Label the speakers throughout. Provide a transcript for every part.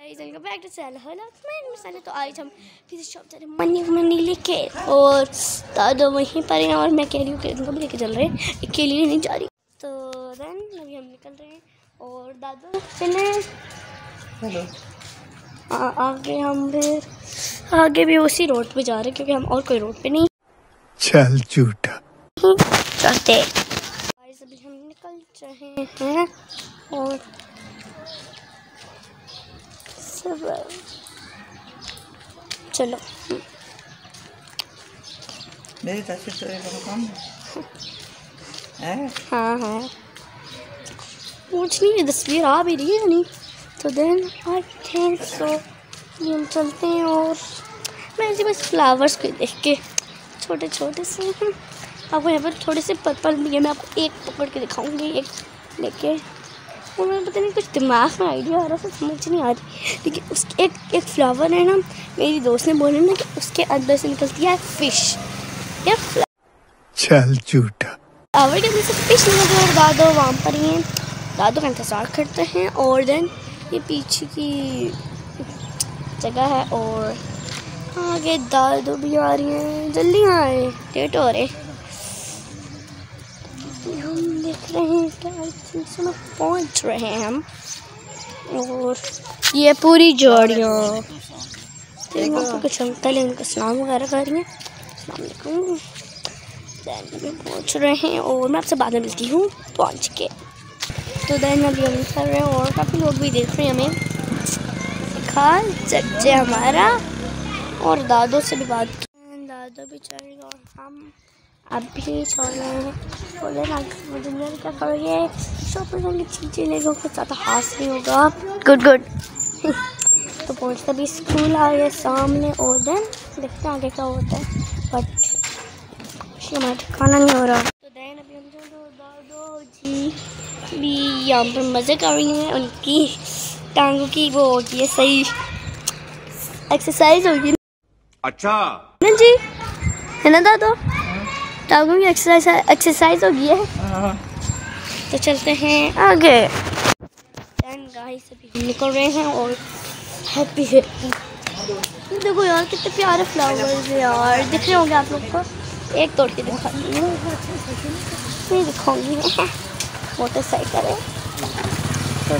Speaker 1: Back to channel. तो आज हम किसी शॉप जा रहे हैं मनी लेके, और दादा वहीं पर हैं और मैं कह रही हूँ कि उनको भी लेके चल रहे हैं, अकेले नहीं जा रही। तो देन अभी हम निकल रहे हैं और दादा चले आगे, हम फिर आगे भी उसी रोड पे जा रहे हैं क्योंकि हम और कोई रोड पे नहीं
Speaker 2: चल झूठा
Speaker 1: चलते। अभी हम निकल रहे हैं और चलो
Speaker 3: मेरी तस्वीर काम है।
Speaker 1: हाँ पूछ नहीं, तस्वीर आ भी रही है नहीं। तो देन आई थिंक सो हम चलते हैं। और मैं ऐसे बस फ्लावर्स को देख के छोटे छोटे से आपको यहाँ पर थोड़े से पर्पल भी है, मैं आपको एक पकड़ के दिखाऊंगी, एक लेके। और मैं पता नहीं कुछ दिमाग में आइडिया आ रहा था, समझ नहीं आ रही, लेकिन उसके एक फ्लावर है ना, मेरी दोस्त ने बोला ना कि उसके अंदर से निकलती है फिश या
Speaker 2: चल झूठा
Speaker 1: फ्लावर के अंदर से फिश निकलती है। और दादो वहाँ पर ही हैं, दादो का इंतज़ार करते हैं। और देन ये पीछे की जगह है और आगे दादो भी आ रही हैं, जल्दी आए, लेट हो रहे। हम देख रहे हैं कि पहुंच रहे हैं हम, और ये पूरी जोड़ियाँ कुछ अंकल है, उनका सलाम वगैरह कर रही हैं। देन पहुंच रहे हैं और मैं आपसे बाद में मिलती हूँ पहुंच के। तो देन अभी हम कर रहे हैं और काफ़ी लोग भी देख रहे हैं हमें, खाल चच्चे हमारा और दादो से भी बात की, दादो भी चल रही और हम अब भी छोड़ रहे हैं। और देन क्या करोगे, शॉपिंग की चीज़ें लेगा, कुछ ज़्यादा खास नहीं होगा। गुड तो पहुँचते भी स्कूल आ गए सामने। और देन देखते हैं आगे क्या होता है, बट हमारा ठिकाना नहीं हो रहा। तो देन अभी हम दादो जी भी यहाँ पर मज़े कर रही हैं, उनकी टांगों की वो होगी है, सही एक्सरसाइज होगी।
Speaker 4: अच्छा
Speaker 1: ना जी, है ना दादो, टांगों की एक्सरसाइज होगी है। तो चलते हैं आगे। गाइस अभी हम निकल रहे हैं और हैप्पी देखो यार कितने प्यारे फ्लावर्स है यार, दिख रहे होंगे आप लोग को। एक तोड़ के दिखाती हूँ, नहीं दिखाऊंगी, मोटरसाइकिल है। तो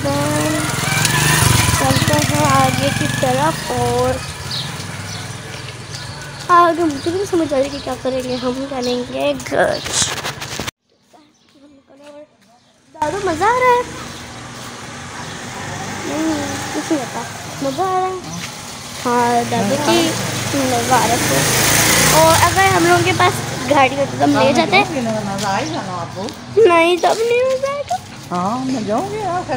Speaker 1: चलते हैं आगे की तरफ और आगे मुझे नहीं समझ आ रही कि क्या करेंगे, हम करेंगे घर। दादू मज़ा आ रहा है, नहीं कुछ नहीं होता, मज़ा आ रहा है। हाँ दादू की मज़ा आ रहा है। और अगर हम लोगों के पास गाड़ी होती तो हम ले जाते हैं, नहीं तब नहीं मज़ा आएगा।
Speaker 3: हाँ मैं जाऊँगी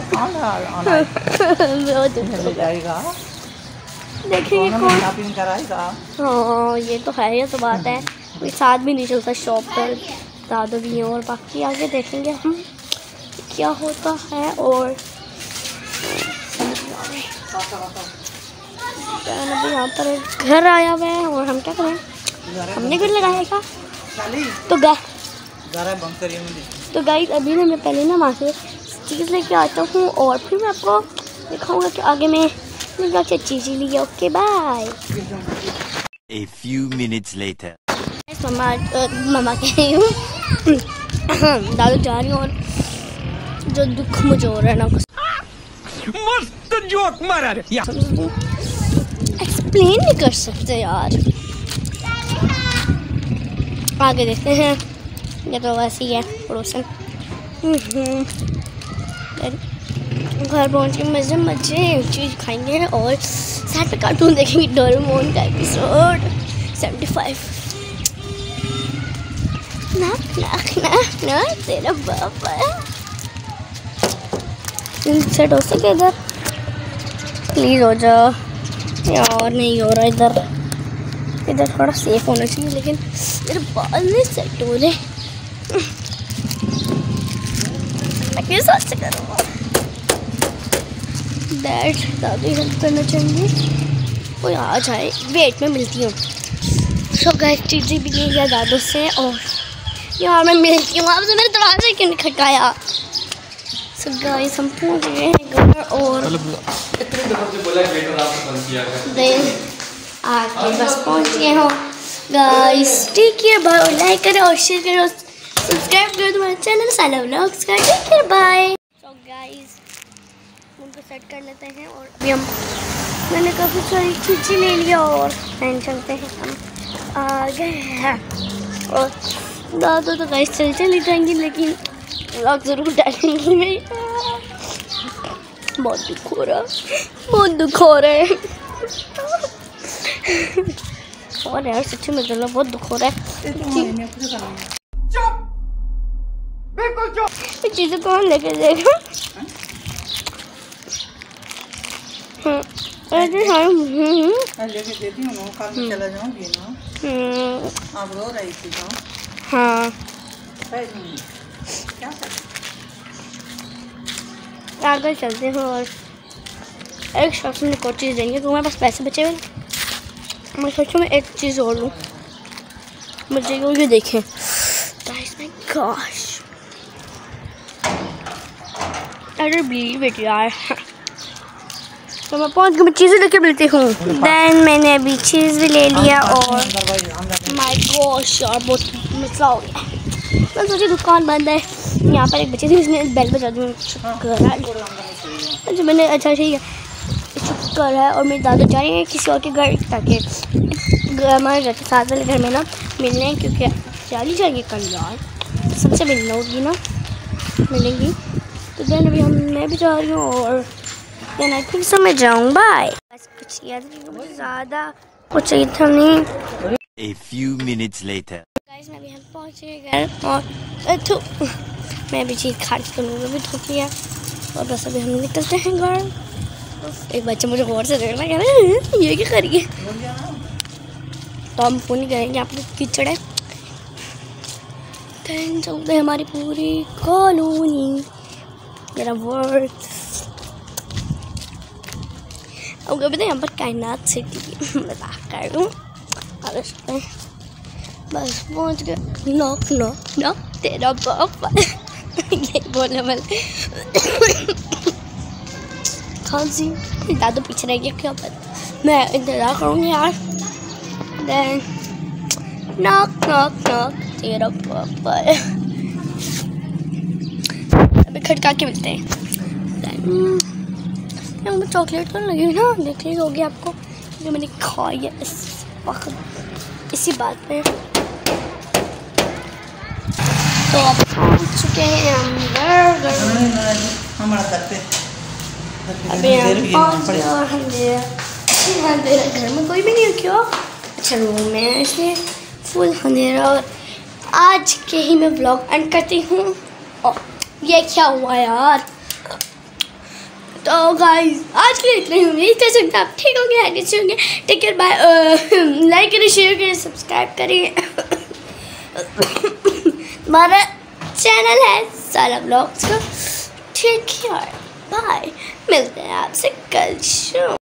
Speaker 1: देखेंगे कौन
Speaker 3: शॉपिंग कराएगा।
Speaker 1: हाँ ये तो है, ये तो बात है, कोई साथ भी नहीं चलता शॉप पर, दादू भी हैं। और बाकी आगे देखेंगे हम क्या होता है। और अभी यहाँ पर एक घर आया हुआ है और हम क्या करें, हमने घर लगाया था तो गाइस अभी ना मैं पहले ना वहाँ से चीज़ लेके आता हूँ और फिर मैं आपको दिखाऊंगा कि आगे में क्या क्या चीज़ें ली है। Okay bye.
Speaker 4: A few minutes later.
Speaker 1: मम्मा कह रही हूँ दादू जा रही हूँ और जो दुख मुझे हो रहा है ना,
Speaker 4: मस्त जोक मारा रे,
Speaker 1: एक्सप्लेन नहीं कर सकते यार। आगे देखते हैं, ये तो वैसे ही है पड़ोसन। घर पहुँच के मज़े चीज़ खाएंगे और साथ में कार्टून देखेंगे, डोरेमोन का एपिसोड 75। ना तेरा बाप है, सेट हो सके इधर, प्लीज़ हो जाओ यार, नहीं हो रहा इधर थोड़ा सेफ होना चाहिए, लेकिन मेरे बाल नहीं सेट हो रहे, मैं किस सोच से करूँगा। डैड दादी हेल्प करना चाहिए, कोई आ जाए, वेट में मिलती हूँ। सब गाइस चीज़ें भी ले गया दादू से और यार मैं मिलती हूँ आपसे। मेरे दरवाजे क्यों नहीं खटकाया, सो गाइस हम पहुंच गए हैं घर और देन आके बस पहुंच गए हो गाइस। टेक केयर बाय और लाइक करें और शेयर करें और सब्सक्राइब करें तुम्हारे चैनल साला व्लॉग्स का। Take care bye. So guys उनको सेट कर लेते हैं और अभी मैंने काफ़ी सारी चीज़ें ले लिया और फैन चलते हैं हम आ गए हैं। और दादा तो गाइस चल जाएंगे लेकिन व्लॉग ज़रूर डालेंगी मैं। बहुत दुख हो रहा है और यार सच्ची में बहुत दुख हो रहा है। चीज़ें कौन लेके जाएगा?
Speaker 3: लेके देती हूँ, कल मैं चला जाऊँगी ना। आप रो रही थी ना?
Speaker 1: हाँ
Speaker 3: क्या
Speaker 1: आगे चलते हैं और एक शॉप में कोई चीज़ देंगे तो हमारे पास पैसे बचे हुए। मैं सोचूं मैं एक चीज़ और लूँ मुझे ये देखें guys my gosh I don't believe it यार। तो मैं पहुंच गई, मैं चीज़ें लेके मिलती हूँ। देन मैंने अभी चीज़ भी ले लिया और माय गॉश यार बहुत मसला हो गया। मैं सोची दुकान बंद है, यहाँ पर एक बच्चे थी उसने बेल बजा दी। अच्छा मैंने अच्छा ठीक है शुक्र है। और मेरे दादा जा रहे हैं किसी और के घर ताकि हमारे घर के साथ वाले घर में ना मिलने, क्योंकि चली जाएंगे कल यार सबसे मिलना होगी ना मिलेंगी। तो देन अभी मैं भी जा रही हूँ और देन आई थिंक सो मैं जाऊँ बाय। बस कुछ याद नहीं ज़्यादा कुछ चाहिए था नहीं।
Speaker 4: A few minutes later.
Speaker 1: Guys मैं अभी यहाँ पहुँच गए घर और मैं अभी चीज़ खा के तो भी धो लिया और बस अभी हम निकलते हैं घर। एक बच्चा मुझे गौर से देखना कह रहे हैं ये क्या करिए तो हम फोन नहीं करेंगे आप लोग कीचड़ है। देन चलते हैं हमारी पूरी कॉलोनी मेरा वर्ड। अब कभी तो यहाँ पर कायनात सिटी मजाक कर दूँ बस पहुँच गए। नॉक नॉक नॉक तेरा पापा यही बोलने वाले खांसी दादू पीछे रह गया क्या पता। मैं इंतज़ार करूँगी यार। देन नॉक नॉक नॉक तेरा पापा अभी खटका के मिलते हैं। देन चॉकलेट तो लगी ना देखने होगी आपको जो मैंने खाई है इस वक्त इसी बात पे। तो अब पहुँच चुके हैं हम घर
Speaker 3: हमारा करते
Speaker 1: अभी हम पहुँच गए और अंधेरा घर में कोई भी नहीं है क्यों। अच्छा रूम में इसलिए फुल अंधेरा और आज के ही मैं व्लॉग एंड करती हूँ। और ये क्या हुआ यार। तो गाइस आज के लिए इतना ही उम्मीद कर सकते हैं आप ठीक होंगे अच्छे होंगे। Take care bye. लाइक करें शेयर करें सब्सक्राइब करें। हमारा चैनल है साला व्लॉग्स का। Take care bye. मिलते हैं आपसे कल शो।